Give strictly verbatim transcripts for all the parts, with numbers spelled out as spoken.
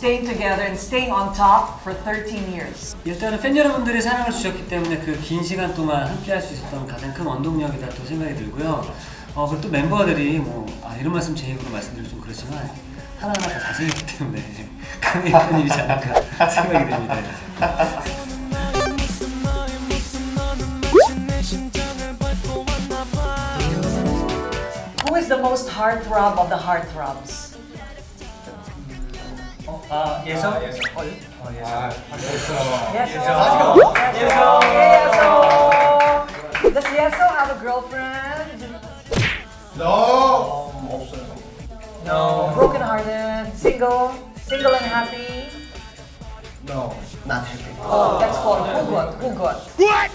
staying together and staying on top for thirteen years? 일단은 팬 여러분들이 사랑을 주셨기 때문에 그 긴 시간 동안 함께 할 수 있었던 가장 큰 원동력이다 또 생각이 들고요. 어, 그리고 또 멤버들이 뭐 아, 이런 말씀 제 입으로 말씀드리면 좀 그렇지만 하나하나 다 잘생겼기 때문에 강의 편이지 않을까 생각이 듭니다. Who is the most heartthrob of the heartthrobs? 어, 아, 예서? 예서. 어, 예? 어, 예서. Yeso. Yeso. Yeso. Does Yeso have a girlfriend? No. 없어요. No. Broken hearted, single, single and happy. No. Not happy. Oh, that's called hugot. Hugot. What?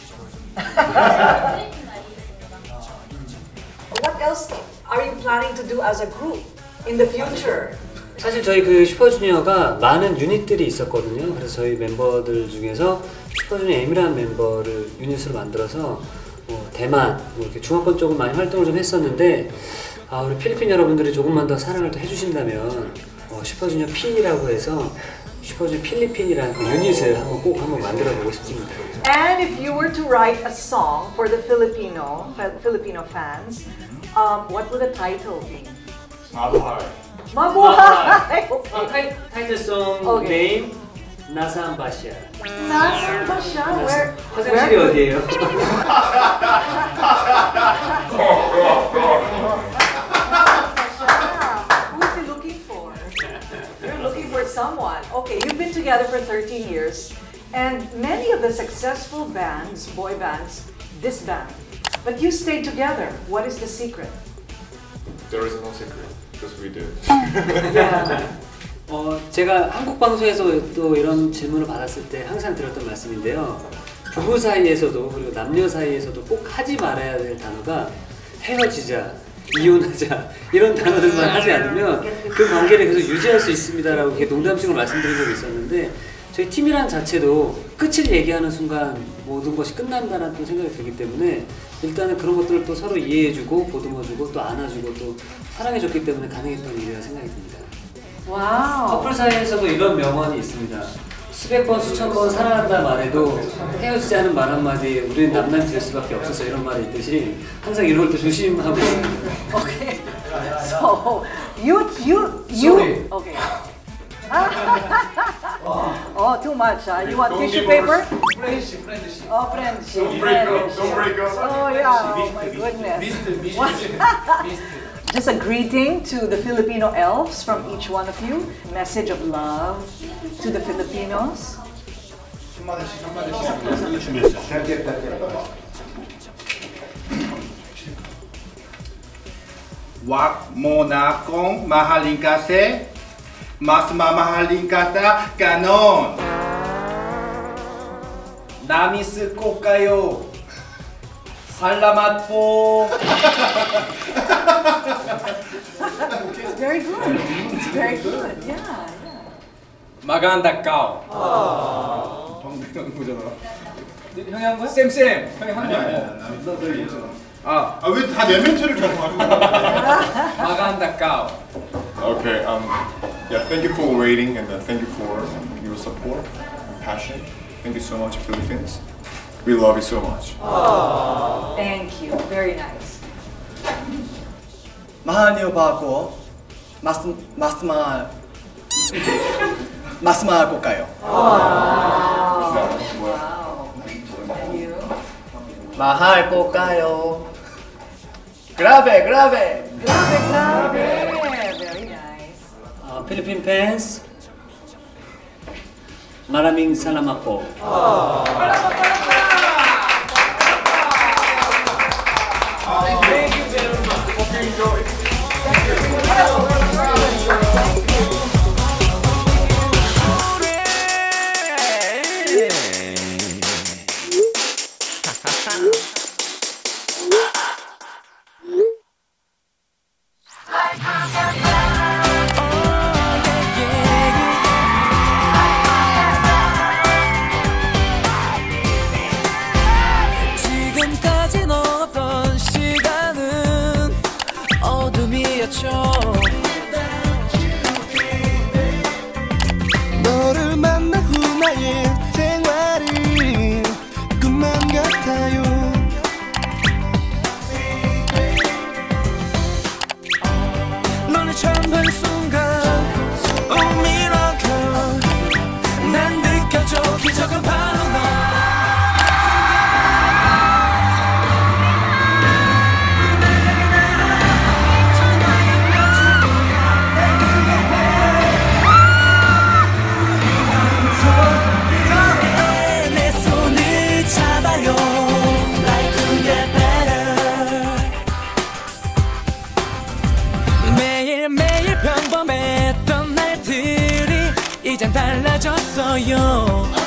What else are you planning to do as a group in the future? 사실 저희 그 슈퍼주니어가 많은 유닛들이 있었거든요. 그래서 저희 멤버들 중에서 슈퍼주니어 M이라는 멤버를 유닛으로 만들어서 뭐 대만, 뭐 이렇게 중화권 쪽은 많이 활동을 좀 했었는데 아, 우리 필리핀 여러분들이 조금만 더 사랑을 또 해주신다면 어, 슈퍼주니어 P라고 해서 슈퍼주니어 필리핀이라는 그 유닛을 한번 꼭 한번 만들어 보고 싶습니다. And if you were to write a song for the Filipino Filipino fans, um, what would the title be? 마부할. Mabuhay! 어, 타이, 타이틀송 Okay. 네임 나산 바샤. Nasaan ba siya? Where? 화장실이 where- 어디예요? Who is he looking for? You're looking for someone. Okay, you've been together for thirteen years, and many of the successful bands, boy bands, this band, but you stayed together. What is the secret? There is no secret, because we do. Yeah. 어, 제가 한국 방송에서 또 이런 질문을 받았을 때 항상 드렸던 말씀인데요. 부부 사이에서도 그리고 남녀 사이에서도 꼭 하지 말아야 될 단어가 헤어지자, 이혼하자 이런 단어들만 하지 않으면 그 관계를 계속 유지할 수 있습니다라고 이렇게 농담식으로 말씀드린 적이 있었는데 저희 팀이란 자체도 끝을 얘기하는 순간 모든 것이 끝난다는 또 생각이 들기 때문에 일단은 그런 것들을 또 서로 이해해주고 보듬어주고 또 안아주고 또 사랑해줬기 때문에 가능했던 일이라 생각이 듭니다. Wow. 커플 사이에서도 이런 명언이 있습니다. 수백 번, 수천 번 사랑한다 말해도 헤어지지 않은 말 한마디에 우리는 남남이 될 수밖에 없어서 이런 말이 있듯이 항상 이럴 때 조심하고 Okay. So you you you okay. Oh, too much. Huh? You want Don't tissue divorce. paper? Friendship, friendship. Oh, friendship. Don't break up, friendship. don't break up. Oh yeah. Oh my goodness. Mister, Mister, What? Mister. Just a greeting to the Filipino elves from each one of you. Message of love to the Filipinos. 한마디씩 한마디씩 준비했어요. 짧게 짧게. Wag mo na akong mahalin kasi mas mamahalin kita ganon. Namiss ko kayo. Salamat po. It's very good. It's very good. Yeah, yeah. Maganda ka. 방금 보잖아. 형이 한 거야? 쌤 쌤. 형이 한 거야. 나너 너 얘기했잖아. 아, 아, 왜 다 내 멘트를 자꾸 하는 거야? maganda ka. Okay, um, yeah, thank you for waiting and uh, thank you for your support and passion. Thank you so much, Philippines. We love you so much. Thank you. Very nice. Mahal niyo ba ako? Mas mas mahal. Mas mahal ko kayo. Wow. Wow. And you? Mahal ko kayo. Grabe, grabe. Grabe, grabe. Very nice. 어, 필리핀 팬스 마라밍 살라맛 po. Thank you very much. Hope you enjoy. 지금까지 넣었던 시간은 어둠이었죠. 싶은 순간 Oh miracle 난 느껴줘 기적은 바로 너 평범했던 날들이 이젠 달라졌어요